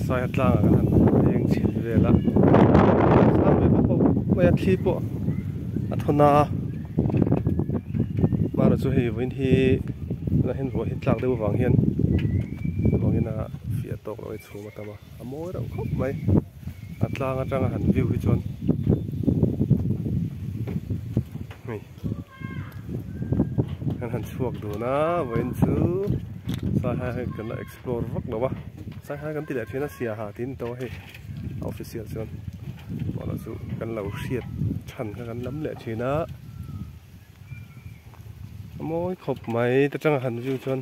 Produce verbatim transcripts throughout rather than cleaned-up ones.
sai tlang kan eng chil ve la sang ve po mai thi po athona mara chu hi win hi na hin ro hi tlang deu wang hian wangina fia tok loi chu ma tama amoi ro khop mai atlang atang han view hi chon mi kan han chuak du na wen chu sai hai kan la explore vak lo wa sai hai kan ti la thina Siaha tin to he official chon wala chu kan lo hriat than kan lam le thina amoi khop mai ta tang han view chon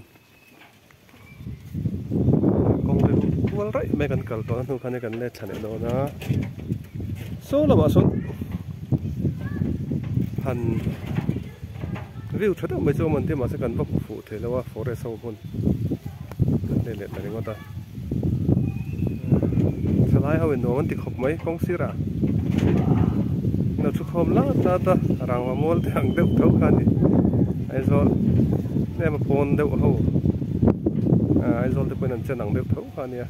kong le wal rai mai kan kal to nu khane kan le thane lo na so la ma son han view thada mai chu man te ma se kan bak fu the lawa forest ho hun kan le le tani ngota salai ho no man ti khop mai kong sira no chu khom la ta ta rang ma mol thang deu thau khan ni ai zol le ma pon deu ho ai zol te pen an chen ang deu thau khan ni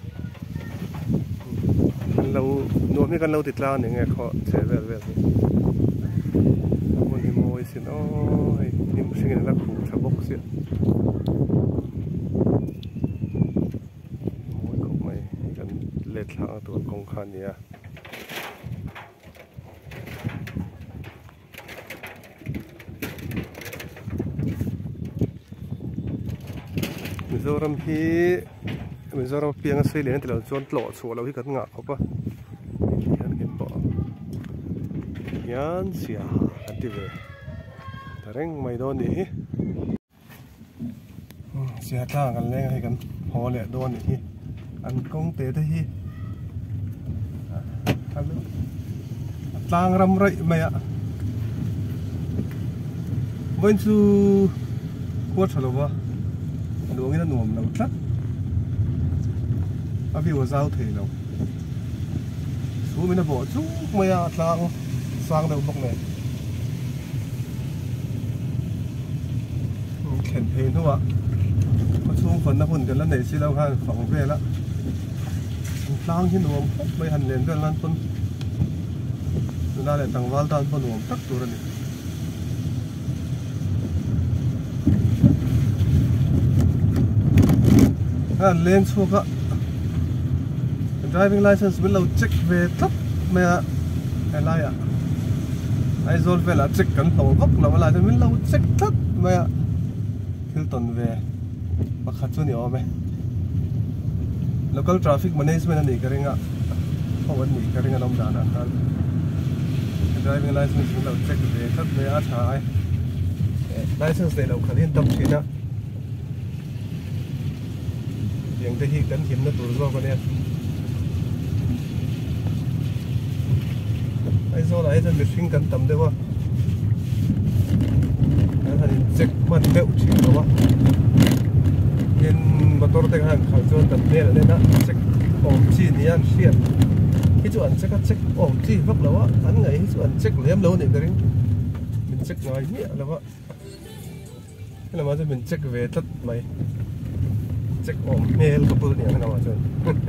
kan lo no mi kan lo ti tla ni nge kho che vel vel mon ni moi sin oi nim sing la khu tha bok sia moi ko mai kan le thla to kong khan ni a Mizoram hi Mizoram piang sei len telo chon tlo chu lo hi kan nga khopa yan kin po yan Siaha ative tareng mai don ni hi Siaha ta kan le hi kan ho le don ni hi an kong te te hi alo tlang ram rai mai a when chu ko thalo wa luồng nó nuông lâu chắc, à vì vào giao thể lâu, số mình nó bỏ chút mấy à tlang sang đầu bọc này, khen phê thôi ạ, có xuống phần nó phần cái lần này xí đâu ha phẳng về lá, tlang thì nuông mấy hành lên cái lần phân, người ta lại tăng val tan phân nuông chắc rồi này. Lên xuống ạ driving license bên lâu check về thấp mẹ cái này ạ ai rồi về là check cẩn thận vấp là lại bên lâu check thấp mẹ thiếu tuần về và khát cho nhiều mẹ local traffic management này cái này ạ không vấn đề cái này làm đàn ăn driving license bên lâu check về thấp mẹ à trái license này lâu khá liên tâm thế nào yang teh kan him na turzo ko ne ai zo lai jan machine kan tam de wa an han check man deu chi lo wa in motor te han khal chon tam ne le na check om chi ni an siat hi chu an check check om chi vak lo wa an ngai hi chu an check lem lo ne ring min check ngai ni lo wa la ma min check ve tat mai check om mail ko pul ni na ma chon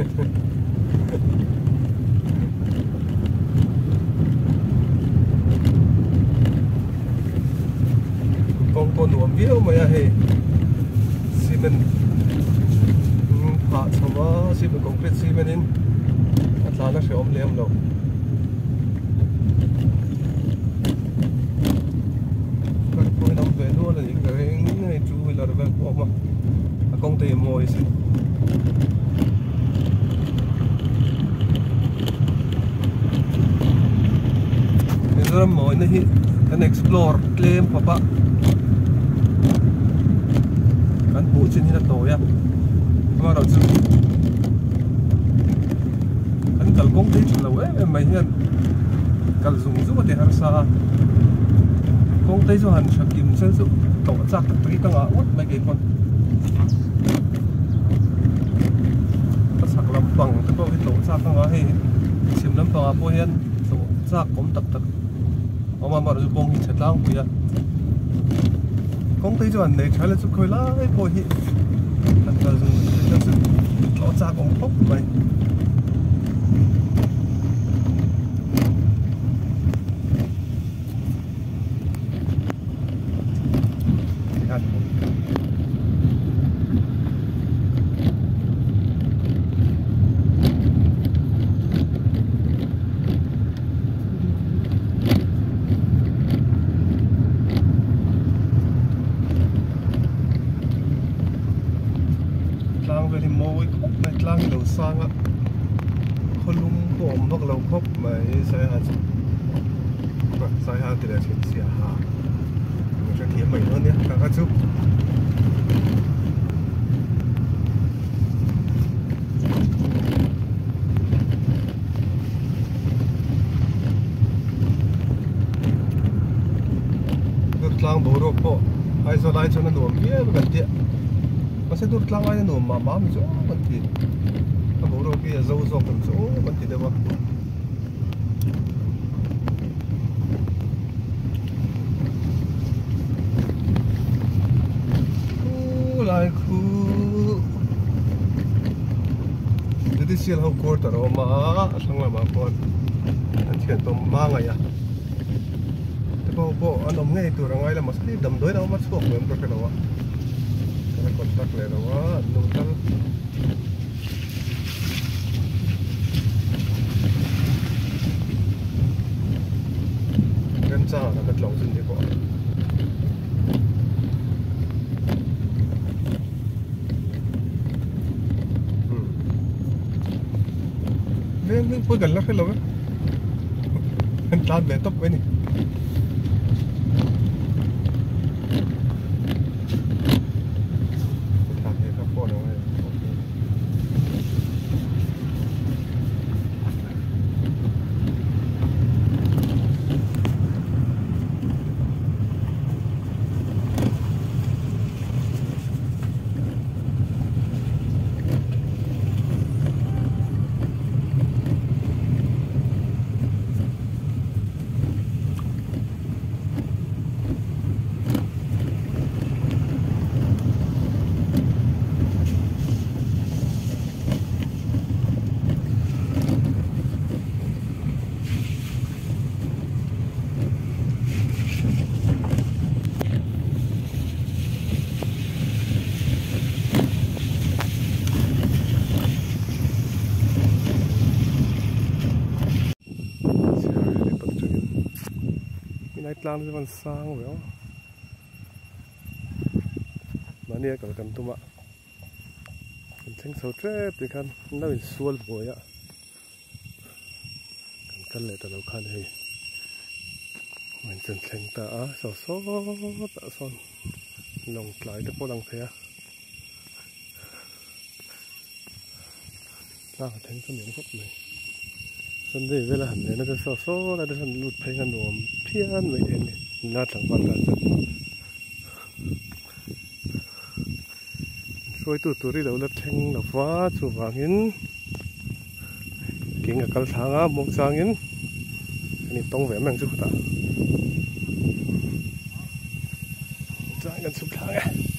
kong kon nuam viu mai a he cement pha chama cement concrete cement in atla na se om lem lo các cô nằm về luôn là những cái này chú là về của mà công ty mồi xin Mizoram mồi này kan explore claim papa kan bu chin hina to ya ma ro chu kan kal công ty chu lo e mai hian kal zum zu te har sa công ty chu han shakim chen chu to chak tak tri tanga ut mai ke kon sak lam pang ta ko to chak tanga he sim lam pang a po hian to chak kom tak tak oma ma ru bong hi chetlang pu ya công ty chu han nei thala chu khoi lai po hi kan kal zum chen chu to chak kom khóc mày tlang về thì môi khóc mày tlang đầu sang á con lung bom hoặc lâu khóc mày Siaha Siaha thì là chuyện Siaha mình sẽ thiếm mày hơn nhé các các chú tlang bố rộp bộ ai cho lại cho nó nổ kia gần tiện mà sẽ đốt tlang ai nổ mà má mình chỗ vẫn thì nó bố rộp kia dâu dọc gần chỗ vẫn thì được không lại khu jadi sial hau kor taro ma sang la ma kon an thian tom ma ngai ya bo bo an om ngai tu rangai la masli dam doi na ma chok mem to kelawa ka kontak le rawa nu tal gan cha na kat long sin ni ko mình mình phơi gần lắm phải lâu ấy, anh tan về tóc với này. Này tlang vẫn sang vậy, mà nia cả cầm tôm ạ, mình tranh sầu tre thì khăn nó bị xuôi rồi ạ, cầm cân lại từ đầu khăn thì mình chân tranh ta sầu số tạ son lòng lại được bao đằng thế, ta phải tranh cái miếng gốc này. Sơn đây về là hẳn này nóจะโซ่ๆแล้วจะหลุดเพลงกันหนวมเพี้ยนไว้เองนี่น่าสังวรกันจังช่วยตัวตัวที่เราเลือกแข่งเราฟ้าชูวางหินเก่งกับกระถางอ่ะมองจางหินอันนี้ต้องแหวนแมงสุดตาจางกันสุดทางไง